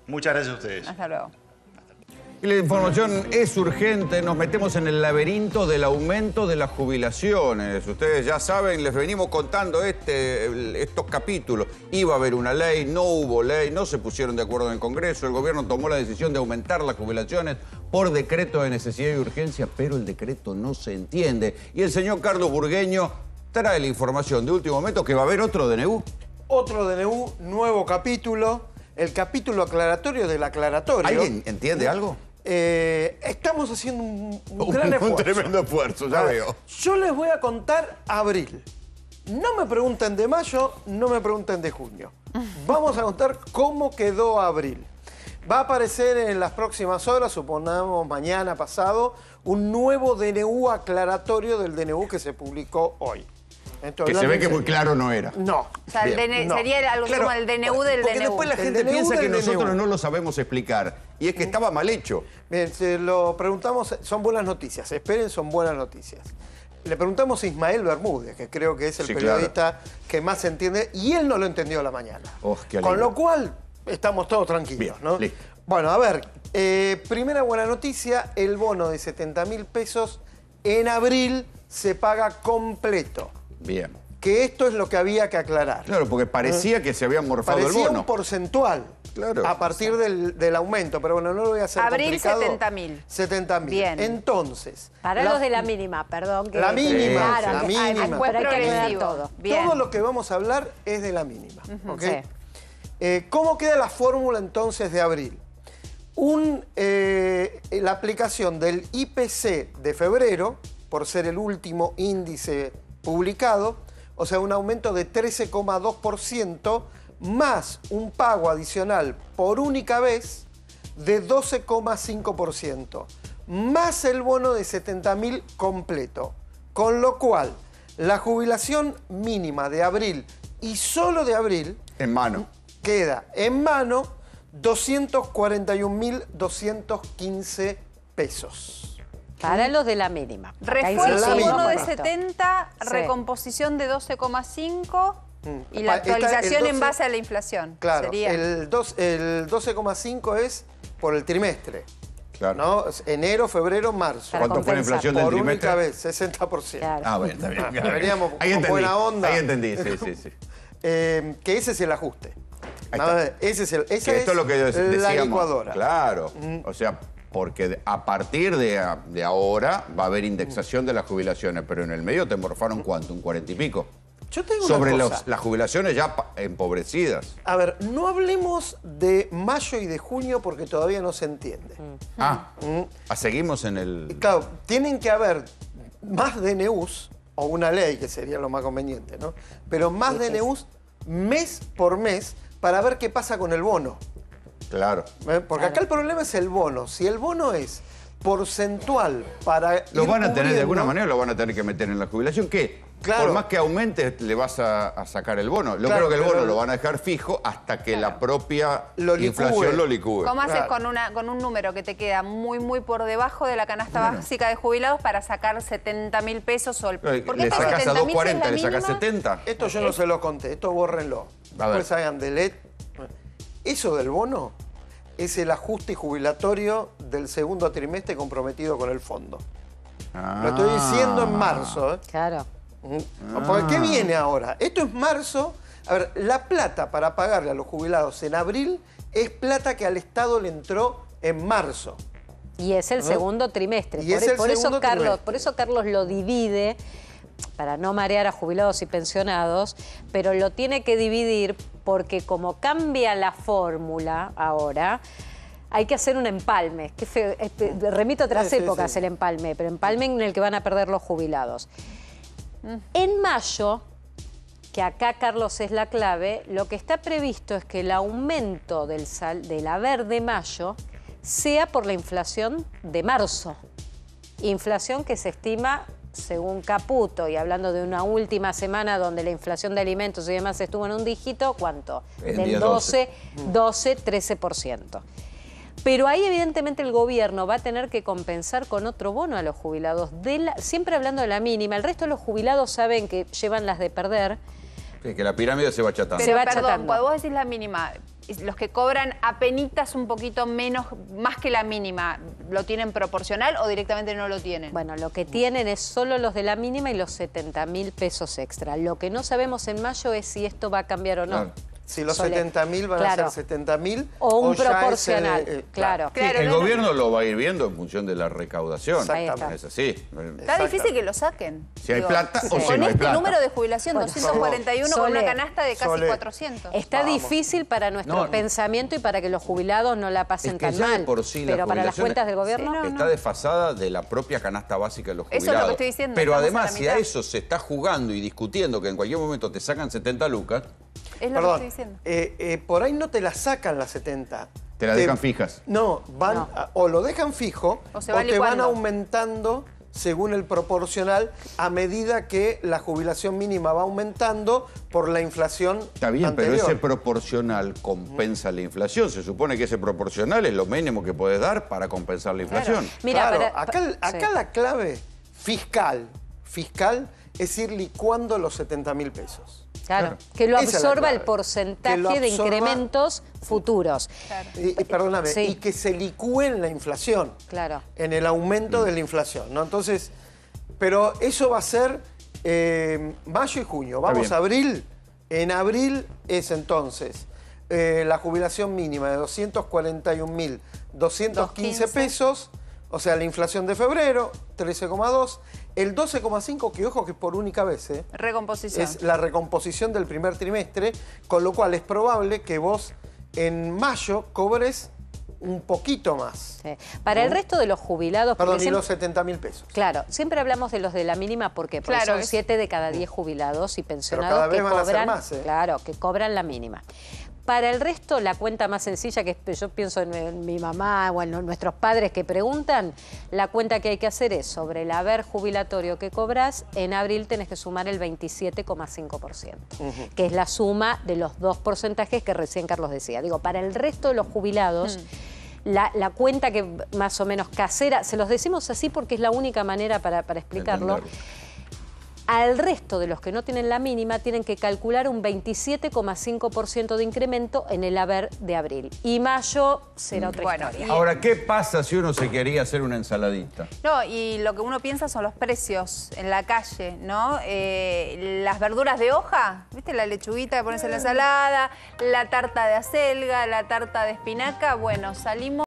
Muchas gracias a ustedes. Hasta luego. Y la información es urgente, nos metemos en el laberinto del aumento de las jubilaciones. Ustedes ya saben, les venimos contando estos capítulos. Iba a haber una ley, no hubo ley, no se pusieron de acuerdo en el Congreso, el gobierno tomó la decisión de aumentar las jubilaciones por decreto de necesidad y urgencia, pero el decreto no se entiende. Y el señor Carlos Burgueño trae la información de último momento que va a haber otro DNU. Otro DNU, nuevo capítulo, el capítulo aclaratorio del aclaratorio. ¿Alguien entiende algo? Estamos haciendo un gran esfuerzo. Un tremendo esfuerzo, ya veo. Yo les voy a contar abril. No me pregunten de mayo, no me pregunten de junio. Vamos a contar cómo quedó abril. Va a aparecer en las próximas horas, supongamos mañana, pasado, un nuevo DNU aclaratorio del DNU que se publicó hoy. Entonces, que se ve que muy claro no era. No. O sea, sería algo como el DNU del Porque DNU. después la gente DNU piensa que del nosotros DNU. no lo sabemos explicar. Y es que estaba mal hecho. Bien, se lo preguntamos, son buenas noticias, esperen, son buenas noticias. Le preguntamos a Ismael Bermúdez, que creo que es el periodista que más entiende, y él no lo entendió a la mañana. Con lo cual, estamos todos tranquilos, ¿no? Listo. Bueno, a ver, primera buena noticia, el bono de 70.000 pesos en abril se paga completo. Bien. Que esto es lo que había que aclarar. Claro, porque parecía que se había morfado Parecía el bono. un porcentual a partir del aumento, pero bueno, no lo voy a hacer abril, complicado. 70.000. 70.000. Bien. Entonces... Para los de la mínima, perdón. La mínima, claro, la mínima. Después Pero hay que aclarar progresivo. todo. Bien. Todo lo que vamos a hablar es de la mínima. ¿Ok? Sí. ¿Cómo queda la fórmula entonces de abril? La aplicación del IPC de febrero, por ser el último índice publicado, o sea, un aumento de 13,2%, más un pago adicional por única vez de 12,5%, más el bono de 70.000 completo. Con lo cual, la jubilación mínima de abril y solo de abril En mano. queda en mano 241.215 pesos. Para los de la mínima. Acá Refuerzo insistimos bono con de esto. 70, Sí. recomposición de 12,5 y la Está el actualización 12, en base a la inflación. Claro, Sería. el 12,5 es por el trimestre. Claro. ¿No? Enero, febrero, marzo. Para ¿Cuánto fue la compensar. inflación del Por trimestre? única vez, 60%. Claro. Ah, bueno, está bien. Veníamos Ahí con entendí, buena onda. Ahí entendí, sí. Que ese es el ajuste. Ahí Nada está. de- ese es el, esa Que esto es lo que la decíamos. licuadora. Claro. O sea, porque a partir de ahora va a haber indexación de las jubilaciones, pero en el medio te morfaron ¿cuánto? ¿Un 40 y pico? Yo tengo Sobre una cosa. las jubilaciones ya empobrecidas. A ver, no hablemos de mayo y de junio porque todavía no se entiende. Seguimos en el... Claro, tienen que haber más DNUs, o una ley, que sería lo más conveniente, ¿no? Pero más DNUs mes por mes para ver qué pasa con el bono. Claro. Porque acá el problema es el bono. Si el bono es porcentual para Lo ir van a tener, de cubriendo, alguna manera, lo van a tener que meter en la jubilación. ¿Qué? Claro. Por más que aumente, le vas a sacar el bono. Yo Claro, creo que el pero- bono lo van a dejar fijo hasta que la propia Lo licúe. inflación lo licúe. ¿Cómo haces Claro. con un número que te queda muy por debajo de la canasta básica de jubilados para sacar 70.000 pesos? Porque Le estos sacás a 70.000 es 240, la le sacás mínima. 70. Esto yo no se lo conté, esto bórrenlo. A ver. Después hagan delete. Eso del bono es el ajuste jubilatorio del segundo trimestre comprometido con el fondo. Lo estoy diciendo en marzo, ¿eh? Claro. Porque ¿qué viene ahora? Esto es marzo. A ver, la plata para pagarle a los jubilados en abril es plata que al Estado le entró en marzo. Y es el segundo trimestre. Y es el segundo trimestre. Por eso Carlos lo divide, para no marear a jubilados y pensionados, pero lo tiene que dividir porque como cambia la fórmula ahora, hay que hacer un empalme. Qué feo, remito a otras Sí, épocas sí. el empalme, pero empalme en el que van a perder los jubilados. En mayo, que acá, Carlos, es la clave, lo que está previsto es que el aumento del haber de mayo sea por la inflación de marzo. Inflación que se estima, según Caputo, y hablando de una última semana donde la inflación de alimentos y demás estuvo en un dígito, ¿cuánto? En Del 10, 13%. Pero ahí evidentemente el gobierno va a tener que compensar con otro bono a los jubilados. Siempre hablando de la mínima, el resto de los jubilados saben que llevan las de perder. Sí, que la pirámide se va achatando. Se Pero va perdón, achatando. cuando vos decís la mínima, los que cobran apenitas un poquito menos, más que la mínima, ¿lo tienen proporcional o directamente no lo tienen? Bueno, lo que tienen es solo los de la mínima y los 70.000 pesos extra. Lo que no sabemos en mayo es si esto va a cambiar o no. Claro. Si los 70.000 van a ser 70.000 o un ya proporcional, es claro. Sí, el gobierno lo va a ir viendo en función de la recaudación. Exactamente. Es así. Está difícil que lo saquen. Si hay plata o si con no hay este plata. número de jubilación, Bueno, 241 con una Sole, canasta de casi Sole. 400. Está difícil para nuestro pensamiento y para que los jubilados no la pasen Es que tan ya de mal. por sí la Pero para las jubilación cuentas del gobierno... Sí, no. está desfasada de la propia canasta básica de los Eso es jubilados. lo que estoy diciendo, Pero estamos además, a la si a mitad. eso se está jugando y discutiendo que en cualquier momento te sacan 70 lucas, Es lo Perdón, que estoy diciendo. por ahí no te la sacan las 70. te la dejan fijas. No, van o lo dejan fijo O o, se va te van licuando. aumentando según el proporcional a medida que la jubilación mínima va aumentando por la inflación Está bien, anterior. pero ese proporcional compensa la inflación. Se supone que ese proporcional es lo mínimo que puedes dar para compensar la inflación. Mira, Claro, para- acá sí. la clave fiscal es ir licuando los 70.000 pesos. Claro, que lo Esa es la absorba clave. el porcentaje Que lo de absorba- incrementos futuros. Claro. Perdóname, Sí. y que se licúe en la inflación. Claro. En el aumento de la inflación, ¿no? Entonces, pero eso va a ser mayo y junio. Vamos bien. a abril. En abril es entonces la jubilación mínima de 241.215 pesos, o sea, la inflación de febrero, 13,2. El 12,5, que ojo que es por única vez, Recomposición. es la recomposición del primer trimestre, con lo cual es probable que vos en mayo cobres un poquito más. Sí. Para el resto de los jubilados... porque Perdón, y siempre- los 70.000 pesos. Claro, siempre hablamos de los de la mínima porque Claro, son es- 7 de cada 10 jubilados y pensionados cada vez que van a ser cobran, más, ¿eh? claro, que cobran la mínima. Para el resto, la cuenta más sencilla, que yo pienso en mi mamá o en nuestros padres que preguntan, la cuenta que hay que hacer es sobre el haber jubilatorio que cobras, en abril tenés que sumar el 27,5%, que es la suma de los dos porcentajes que recién Carlos decía. Digo, para el resto de los jubilados... La cuenta que más o menos casera, se los decimos así porque es la única manera para explicarlo. Entenderlo. Al resto de los que no tienen la mínima tienen que calcular un 27,5% de incremento en el haber de abril. Y mayo será otra Bueno, historia. Ahora, ¿qué pasa si uno se quería hacer una ensaladita? No, y lo que uno piensa son los precios en la calle, ¿no? Las verduras de hoja, ¿viste? La lechuguita que pones en la ensalada, la tarta de acelga, la tarta de espinaca. Bueno, salimos...